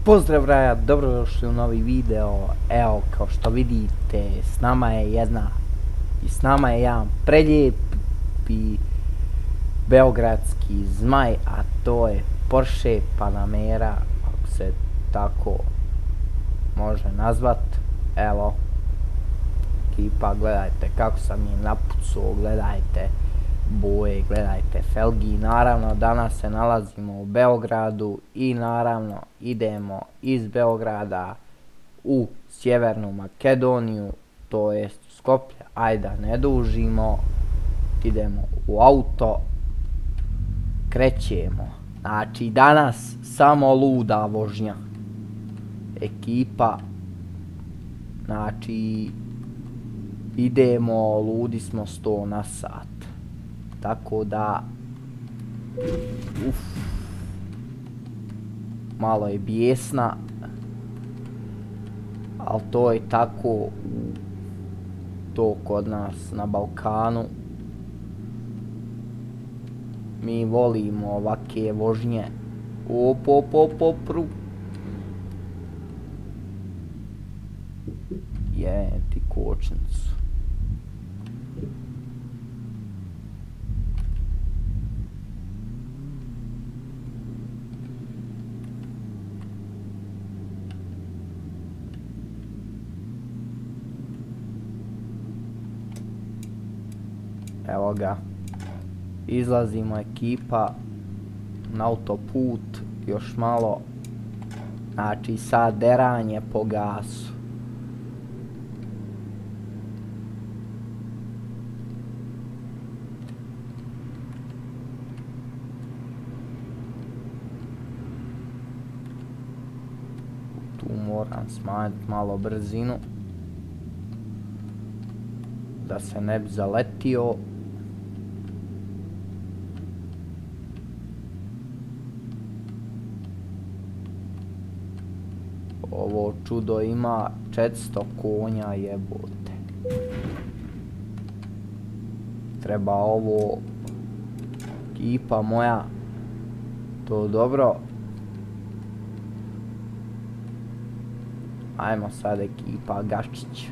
Pozdrav raja, dobrodošli u novi video. Evo, kao što vidite, s nama je jedan preljepi beogradski zmaj, a to je Porsche Panamera, ako se tako može nazvat. Evo, ekipa, gledajte kako sam je napucao, gledajte boje, gledajte felgi. Naravno, danas se nalazimo u Beogradu i naravno idemo iz Beograda u Sjevernu Makedoniju, to jest Skoplje. Ajde da ne dužimo, idemo u auto, krećemo. Znači danas samo luda vožnja, ekipa, znači idemo, ludi smo 100 na sat. Tako da, malo je bijesna, ali to je tako to kod nas na Balkanu. Mi volimo ovake vožnje. Jebem ti kočnicu. Evo ga, izlazimo ekipa na autoput, još malo, znači sad deranje po gasu. Tu moram smanjiti malo brzinu da se ne bi zaletio. Ovo čudo ima 400 konja, jebote. Treba ovo, ekipa moja, to dobro. Ajmo sad ekipa, Gaščić.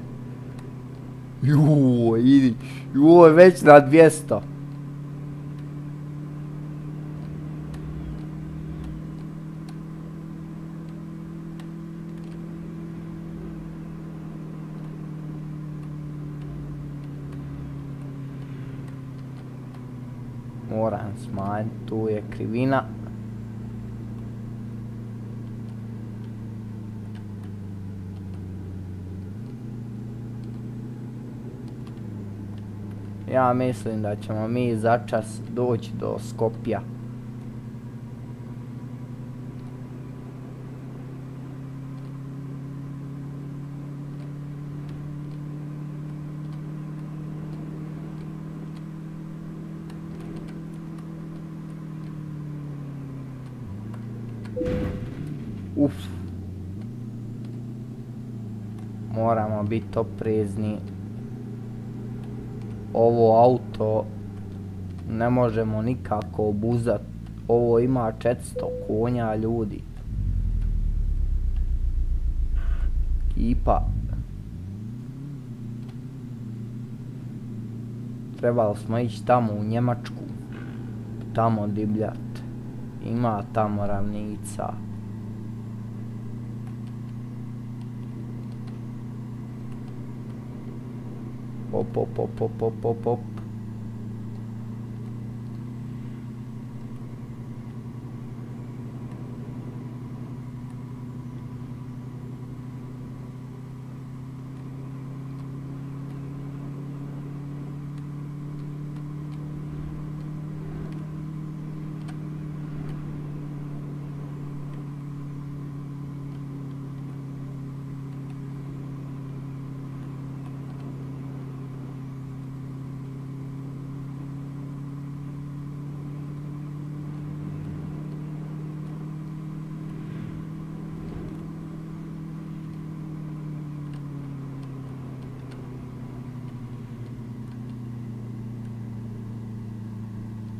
Juuu, idi, juuu, već na 200. Moram smanjiti, tu je krivina. Ja mislim da ćemo mi začas doći do Skopja. Moramo biti oprezni. Ovo auto ne možemo nikako obuzati. Ovo ima 400 konja, ljudi. Ekipa. Trebali smo ići tamo u Njemačku. Tamo divljat. Ima tamo ravnica. Pop.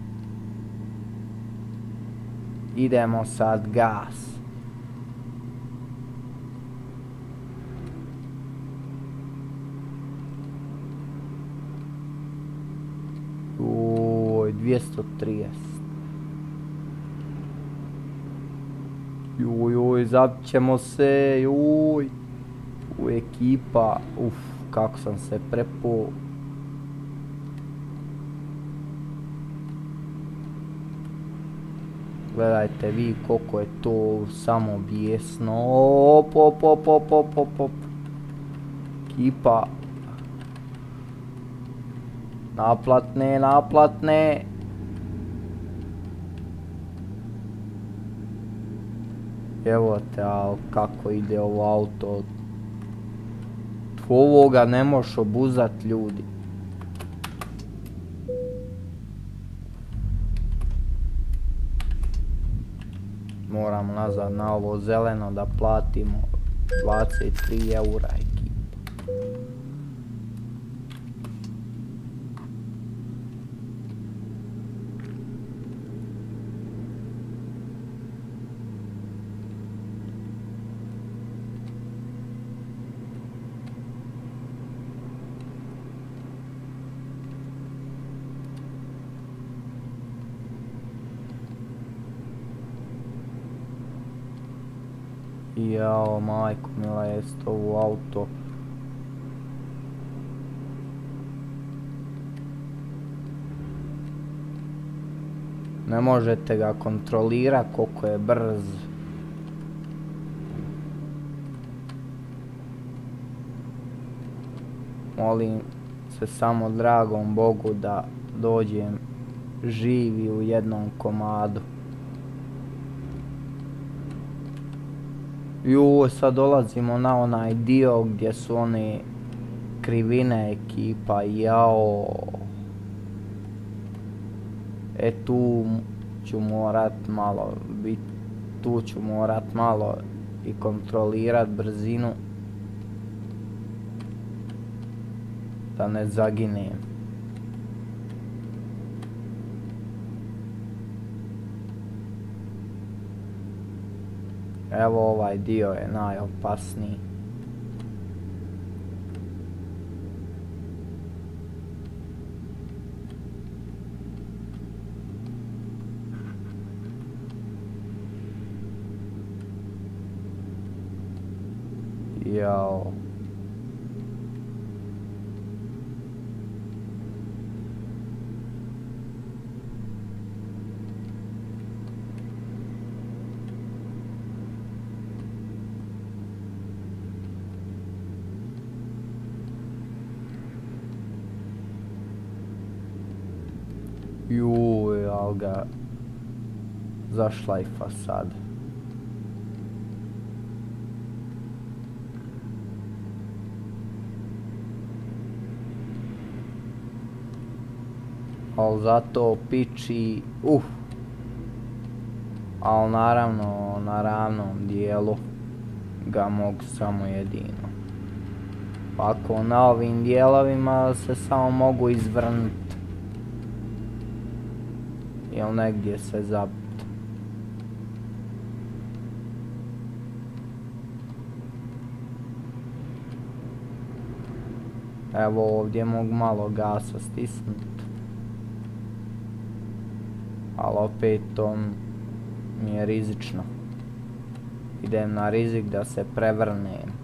Idemo sad gas. 230. Juj, zabit ćemo se, juj. U ekipa, kako sam se prepo. Gledajte vi koliko je to samo bijesno. Op. Ekipa. Naplatne. Evo te, ali kako ide ovo auto. Ovoga ne možeš obuzat, ljudi. Moramo nazad na ovo zeleno da platimo 23 eura, ekipa. Jao, majko mila, jest ovo auto. Ne možete ga kontrolirati koliko je brz. Molim se samo dragom Bogu da dođem živi u jednom komadu. Sad dolazimo na onaj dio gdje su one krivine, ekipa, jao. Tu ću morat malo i kontrolirat brzinu da ne zaginem. Evo ovaj dio je najopasniji. Jao. Juj, al ga zašlajfa sad. Al zato piči, al naravno na ravnom dijelu ga mogu samo jedino. Ako na ovim dijelovima se samo mogu izvrnuti ili negdje se zabiti. Evo ovdje mogu malo gasa stisnuti. Ali opet to mi je rizično. Idem na rizik da se prevrnem.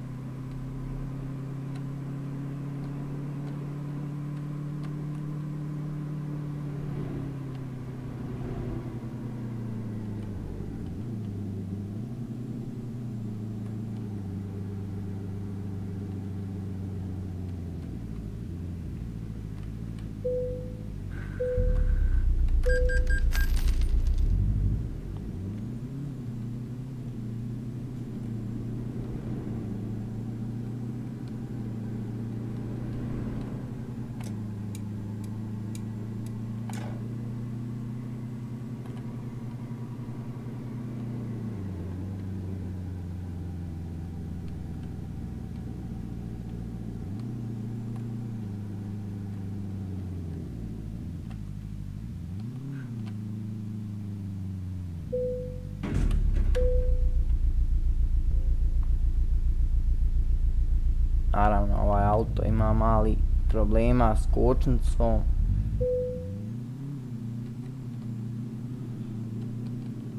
Naravno, ovaj auto ima mali problema s kočnicom.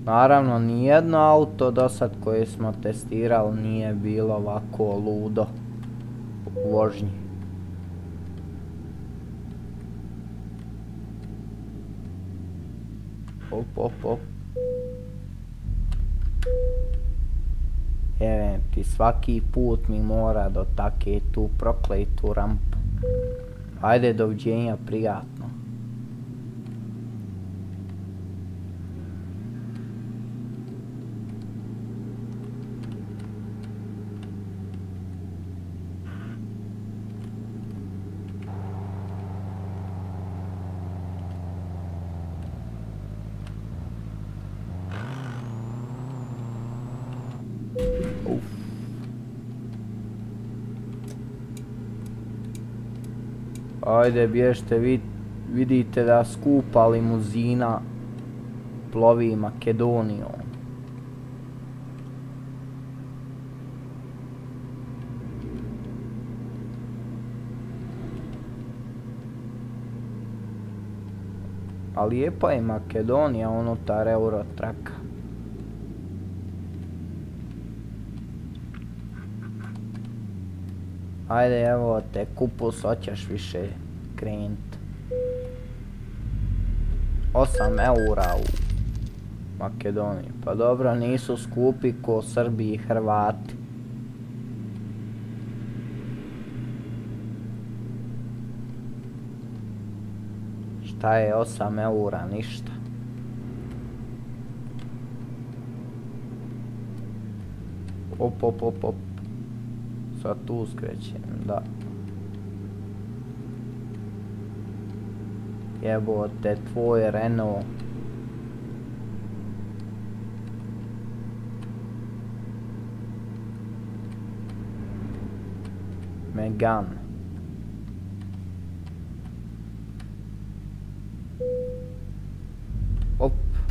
Naravno, nijedno auto do sad koje smo testirali nije bilo ovako ludo u vožnji. Op. Jevem ti, svaki put mi mora dotake tu prokletu rampu. Ajde, doviđenja, prijatno. Ajde, bježte, vidite da skupa limuzina plovi Makedonijom. A lijepa je Makedonija unutar Eurotraka. Ajde, evo te kupus, hoćeš više krenut. 8 eura u Makedoniji. Pa dobro, nisu skupi ko Srbi i Hrvati. Šta je 8 eura? Ništa. Op. Sad tu skrećem, da. Jebote, tvoj Renault. Megane. Op.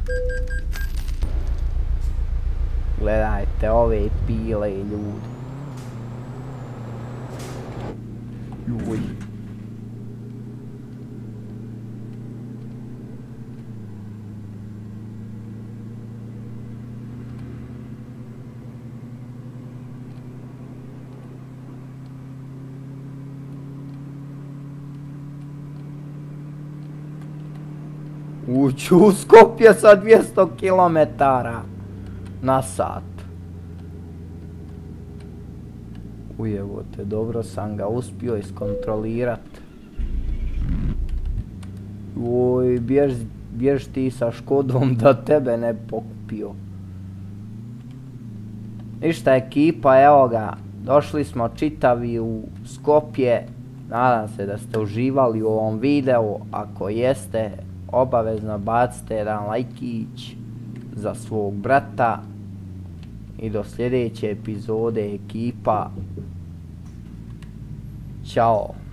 Gledajte ove pile, ljudi. Juj. Uću u Skopje sa 200 km na sat. Ujevote, dobro sam ga uspio iskontrolirat. Oj, bjež ti sa Škodom da tebe ne pokupio. Ništa ekipa, evo ga, došli smo čitavi u Skopje. Nadam se da ste uživali u ovom videu. Ako jeste, obavezno bacite jedan lajkić za svog brata. I do sljedeće epizode ekipa. Ćao.